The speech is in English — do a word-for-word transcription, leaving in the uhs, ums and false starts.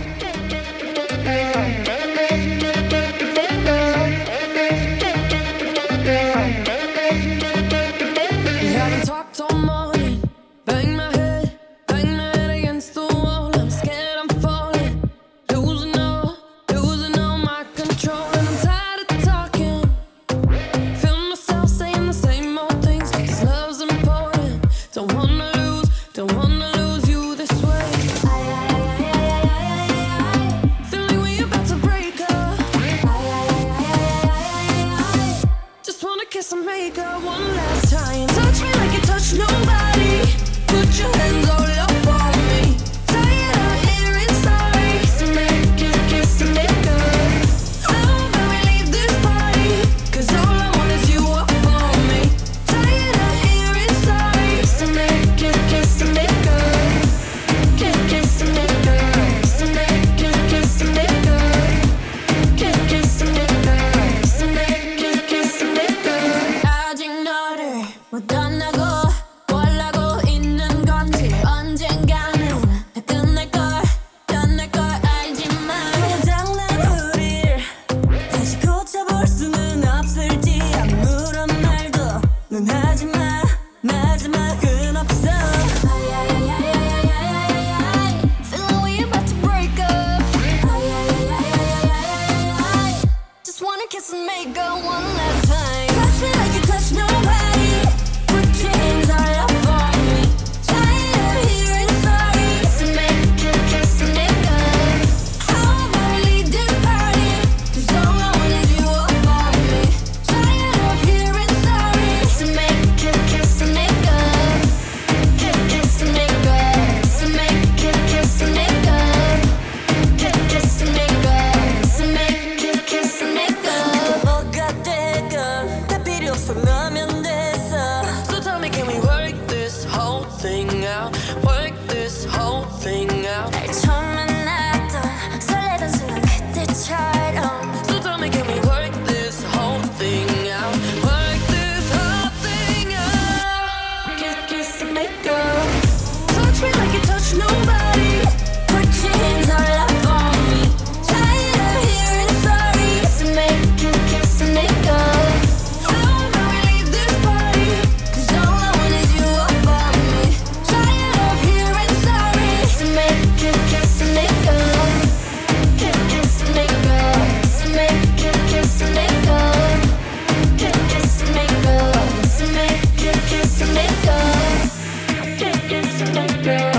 haven't talked all morning. Bang my head, bang my head against the wall. I'm scared I'm falling, losing all, losing all my control. And I'm tired of talking, feel myself saying the same old things. Cause love's important, don't wanna lose, don't wanna lose you this way. Feeling we about to break up. Just wanna kiss and make up one last time. Touch me like you touch nobody. Put your hands all up on me. Tired of hearing sorry. So make it kiss and make up. How about we leave this party? Cause all I want is you up on me. Tired of hearing sorry. So make it kiss and make up. Kiss, kiss and make up. So make it kiss and make up. Kiss, kiss and make up. So make it kiss and make up. 아직 너를 못 떠나고 뭘 하고 있는 건지 언젠가는 다 끝날걸 끝날걸 알지만 장난 우릴 다시 고쳐볼 수는 없을지 아무런 말도 넌 하지마 마지막은 없어. Feeling we about to break up. Just wanna kiss and make up one last time. Touch me like you touch nobody. Put your hands all up on me. Tired of hearing sorry. So make it kiss and make up. How about we leave this party? Cause all I want is you up on me. Tired of hearing sorry. So make it kiss and make up. Kiss, kiss and make up. So make it kiss and make up. Kiss, kiss and make up. So make it kiss and make up. 뭐가 되건 다 필요 없어 너면 됐어. So tell me, can we work this whole thing out? Work this whole thing out. 날 처음 만났던 설레던 순간 그때처럼. So tell me, can we work this whole thing out? Work this whole thing out. Kiss, kiss and make up. Touch me like you touch nobody. Put your hands all up on me. Tired of hearing sorry. So make it kiss and make up. How about we leave this party? Cause all I want is you up on me. Tired of hearing sorry. So make it kiss and make up. Kiss, kiss and make up. So make it kiss and make up. Kiss, kiss and make up. So make it kiss and make up. Kiss, kiss and make up.